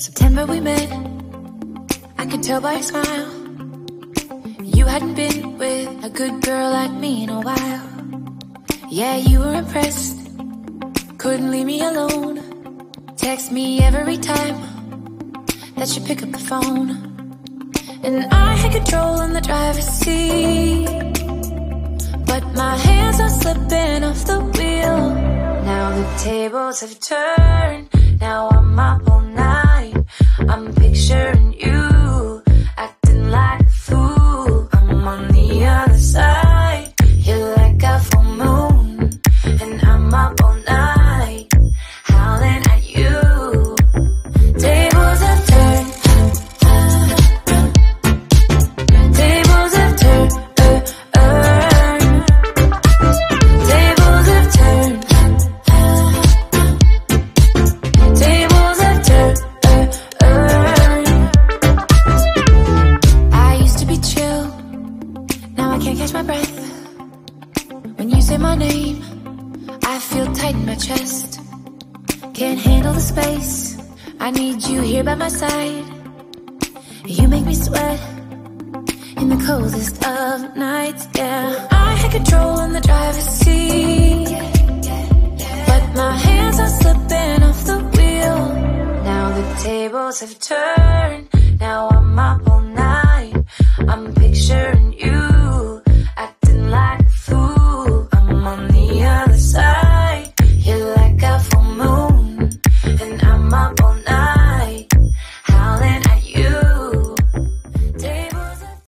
September we met, I could tell by your smile. You hadn't been with a good girl like me in a while. Yeah, you were impressed, couldn't leave me alone. Text me every time that you pick up the phone. And I had control in the driver's seat, but my hands are slipping off the wheel. Now the tables have turned, now I'm up all night. I'm picturing you, acting like a fool. I'm on the other side, you're like a full moon, and I'm up all night, howling at you. Tables have turned, tables have turned, tables have turned, tables have turned. I used to be chill, now I can't catch my breath. When you say my name, I feel tight in my chest. Can't handle the space, I need you here by my side. You make me sweat in the coldest of nights, yeah. I had control in the driver's seat, but my hands are slipping off the wheel. Now the tables have turned, now I'm up all